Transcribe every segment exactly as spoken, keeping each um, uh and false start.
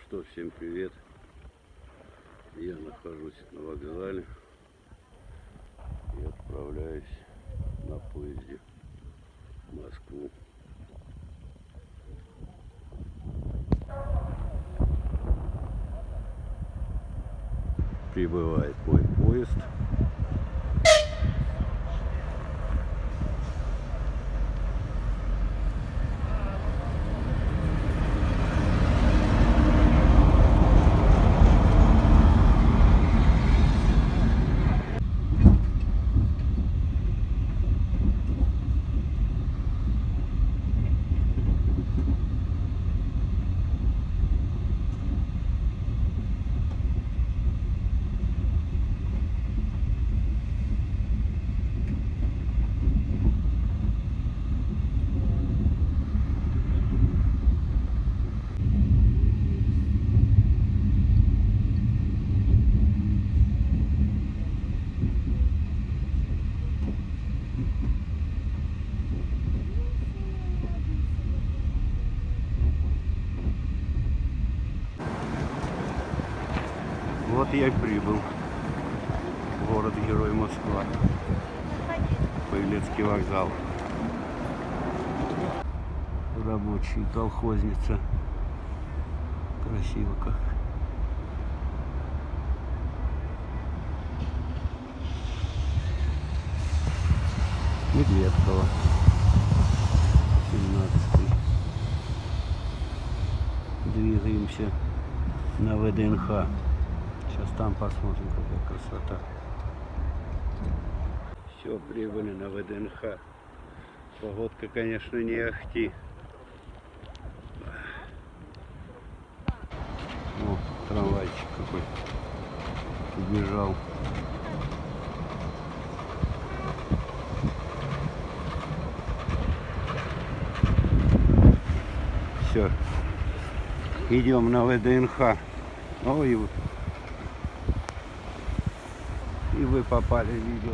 что, всем привет. Я нахожусь на вокзале и отправляюсь на поезде в Москву. Прибывает мой поезд. Вот я и прибыл в город-герой Москва, Павелецкий вокзал. Рабочий, колхозница. Красиво как. Медведково, семнадцатый. Двигаемся на ВДНХ. Сейчас там посмотрим, какая красота. Все, прибыли на ВДНХ. Погодка, конечно, не ахти. О, трамвайчик какой убежал. Все, идем на ВДНХ. Ой, и вы попали в видео.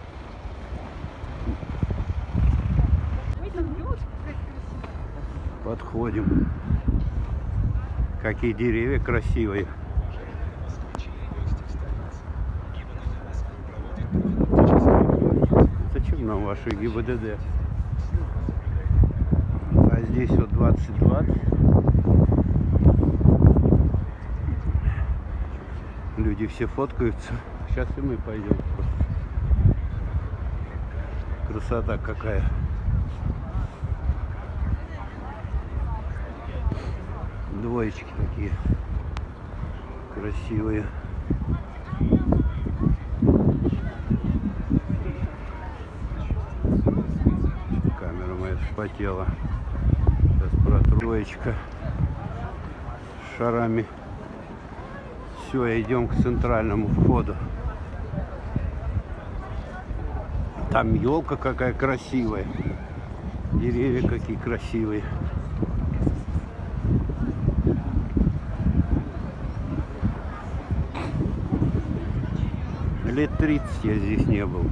Подходим. Какие деревья красивые. Зачем нам ваши ГИБДД? А здесь вот двадцать двадцать. Люди все фоткаются. Сейчас и мы пойдем. Красота какая. Двоечки такие красивые. Камера моя вспотела. Сейчас протру. Двоечка с шарами. Все, идем к центральному входу. Там елка какая красивая. Деревья какие красивые. Лет тридцать я здесь не был.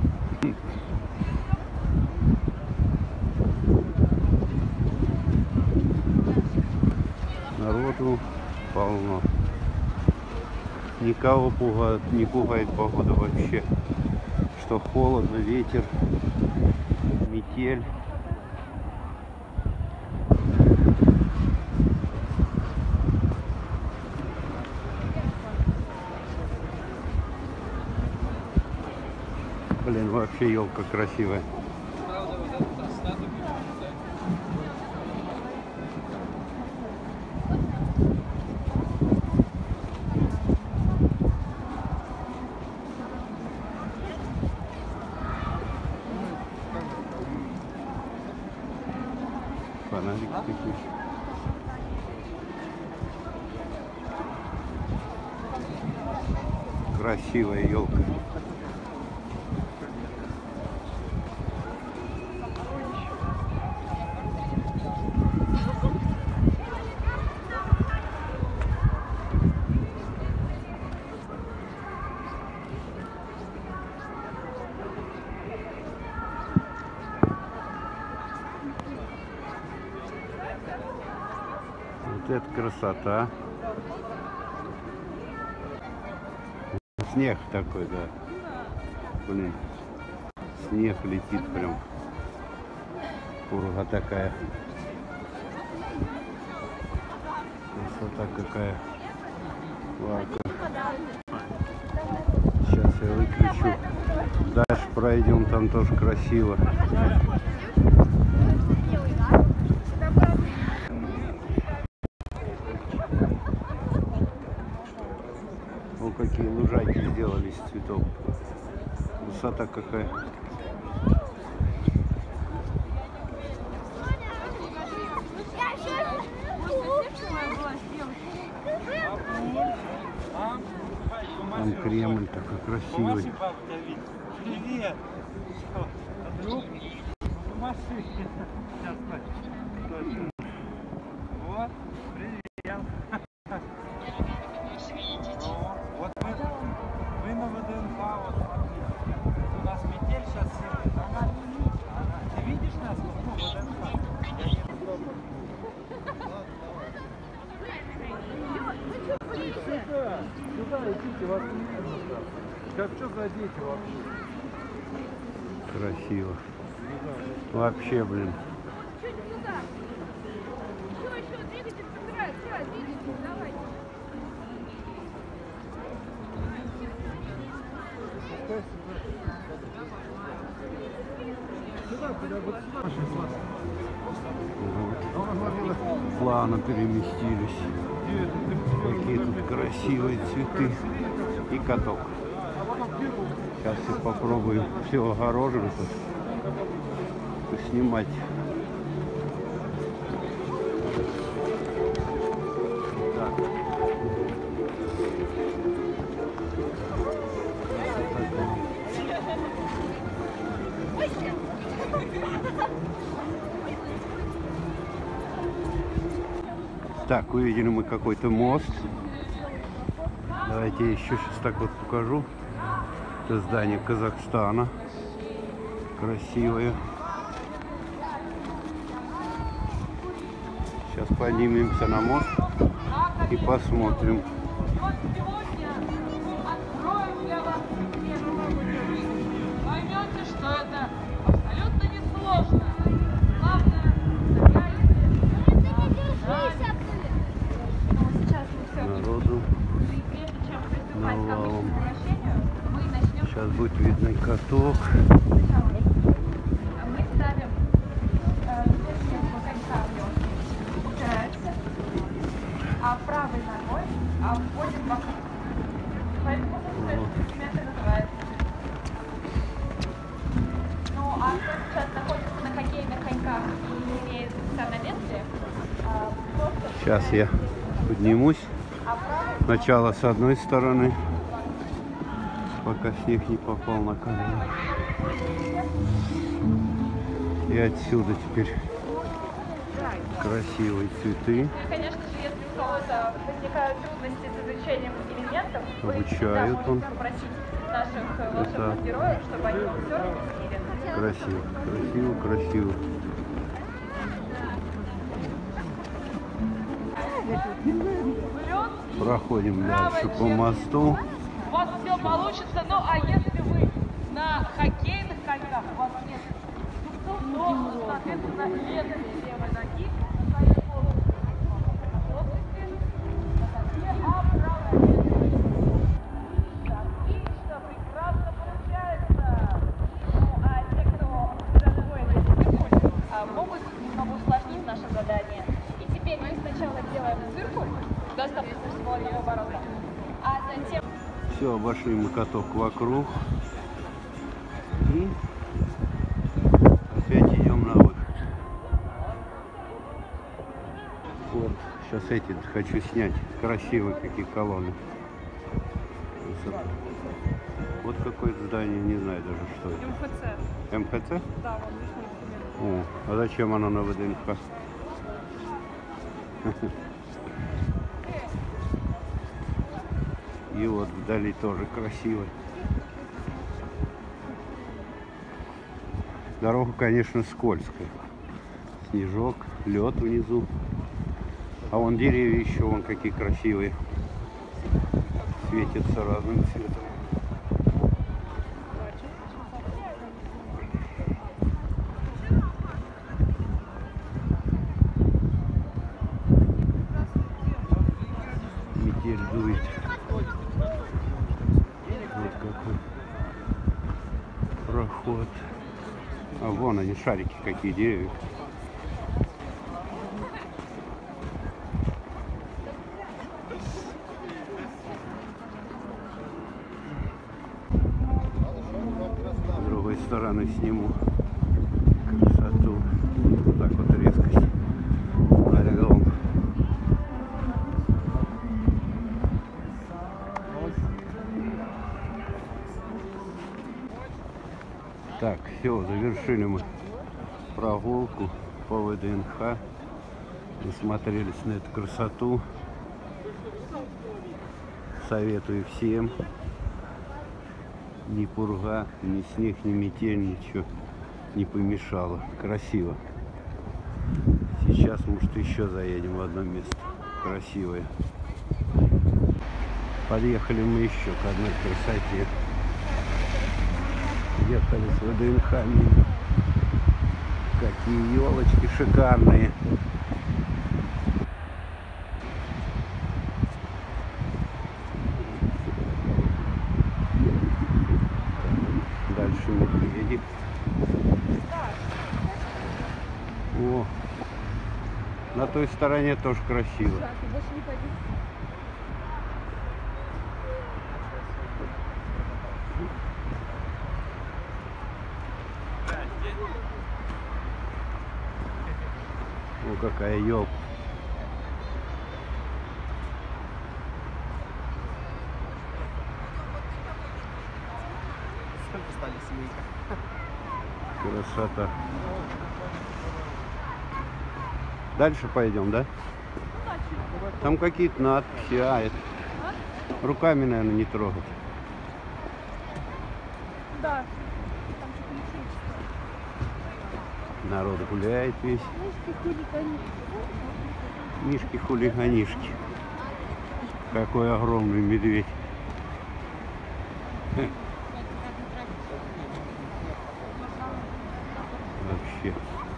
Народу полно. Никого пугает, не пугает погода вообще. Что холодно, ветер, метель. Блин, вообще елка красивая. Фонарики такие. Красивая елка. Вот это красота. Снег такой, да. Блин, снег летит прям. Пурга такая. Красота какая. Ладно. Сейчас я выключу. Дальше пройдем, там тоже красиво. О, какие лужайки сделали из цветов. Высота какая. Там Кремль такой красивый. Привет! Вот, привет! Вот мы, мы на ВДНХ, вот смотри. У нас метель сейчас сильная. Ты видишь нас? Ну, ВДНХ. Сюда, сюда идите, вас не видно. Как что за дети вообще? Красиво. Вообще, блин. Плавно переместились. Какие тут красивые цветы. И каток. Сейчас я попробую все огорожено тут снимать. Так. Так, увидели мы какой-то мост. Давайте я еще сейчас так вот покажу. Это здание Казахстана. Красивое. Сейчас поднимемся на мост и посмотрим. Вот сегодня откроем для вас первую жизнь. Поймете, что это абсолютно несложно. Главное, Народу навалом. Сейчас будет видно каток. мы ставим верхнего конька в лёгкий, упирается, а правой ногой обходим вокруг. Поэтому это называется. Ну, а кто сейчас находится на хоккейных коньках и не имеет самолетия, просто... Сейчас я поднимусь. Сначала с одной стороны, пока снег не попал на камеру. И отсюда теперь красивые цветы. Конечно же, если у кого-то возникают трудности с изучением элементов, вы всегда Обучают он. можете попросить наших волшебных героев, чтобы они вам все объяснили. Красиво, красиво, красиво. Проходим дальше по мосту. У вас все получится, ну а если вы на хоккейных коньках, у вас нет зубцов, то, соответственно, левой левой ноги ставим полностью на плоскости, на коньке, а правая левая. Отлично, прекрасно получается. Ну а те, кто уже освоили циркуль, могут немного усложнить наше задание. И теперь мы сначала делаем циркуль, достаточно всего левого оборота, а затем... Все, обошли мы каток вокруг. И опять идем на выход. Вот, сейчас эти хочу снять. Красивые какие колонны. Вот какое-то здание, не знаю даже что это. эм эф цэ. эм эф цэ? Да, вам лишний инструмент. О, а зачем оно на ВДНХ? И вот вдали тоже красиво. Дорога, конечно, скользкая. Снежок, лед внизу. А вон деревья еще, вон какие красивые. светится разным цветом. Метель дует. Вот какой проход. А вон они, шарики какие, деревья. С другой стороны сниму красоту. Вот так вот резкость. Орел. Так, все, завершили мы прогулку по ВДНХ. Насмотрелись на эту красоту. Советую всем. Ни пурга, ни снег, ни метель, ничего не помешало. Красиво. Сейчас, может, еще заедем в одно место красивое. Подъехали мы еще к одной красоте. Ехали с ВДНХ мимо. Какие елочки шикарные. Дальше медведи. О, на той стороне тоже красиво. О, какая елка. Красота. Дальше пойдем, да? Там какие-то надписи, а это руками, наверное, не трогать. Да. Народ гуляет весь. Мишки-хулиганишки. Какой огромный медведь. Вообще.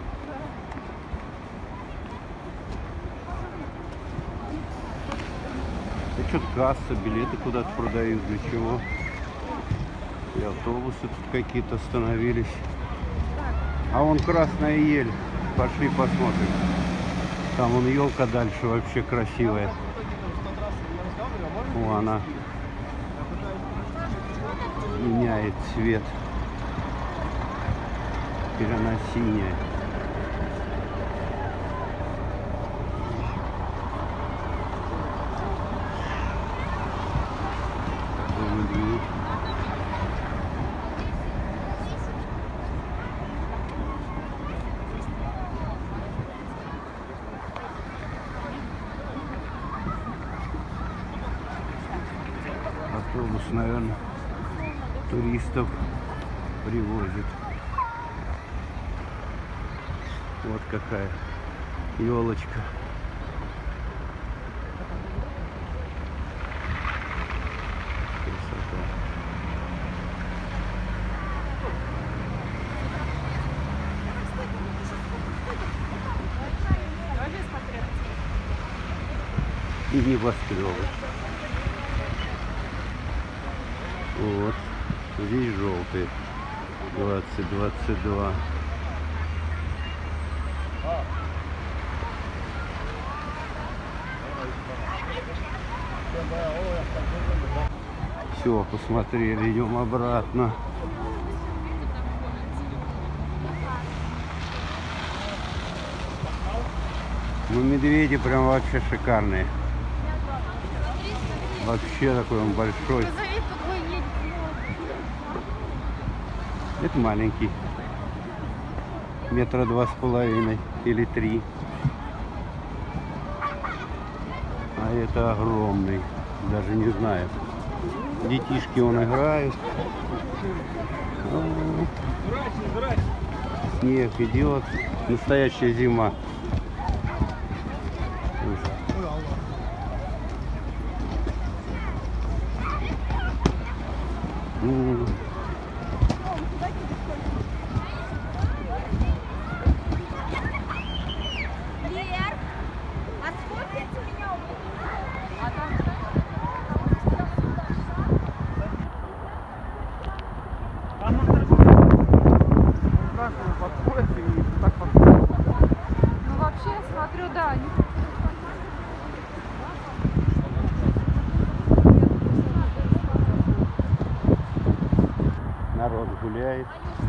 Это что-то касса, билеты куда-то продают, для чего? И автобусы тут какие-то остановились. А вон красная ель. Пошли посмотрим. Там вон елка дальше вообще красивая. О, она меняет цвет. Теперь она синяя. Такой медведь. Автобус, наверное, туристов привозит. Вот какая елочка. Красота. И небоскребы. Вот. Здесь желтые. двадцать двадцать два. Все, посмотрели, идем обратно. Ну, медведи прям вообще шикарные. Вообще такой он большой. Это маленький. Метра два с половиной или три. А это огромный. Даже не знаю. Детишки он играют. Снег идет. Настоящая зима. М. Лер, а сколько у меня А там Там он спрашиваю, подходит и так подходит. Ну вообще, я смотрю, да, они... Народ гуляет.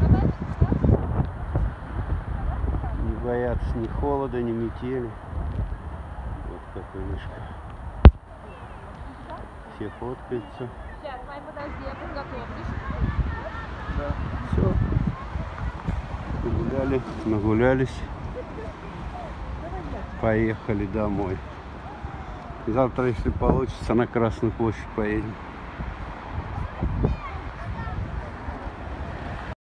Не боятся ни холода, ни метели. Вот какой мышка. Все фоткаются. Сейчас, Май, подожди, я подготовлюсь. Все. Погуляли, нагулялись. Поехали домой. Завтра, если получится, на Красную площадь поедем.